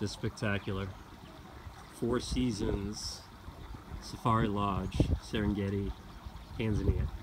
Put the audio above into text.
Just spectacular. Four Seasons Safari Lodge, Serengeti, Tanzania.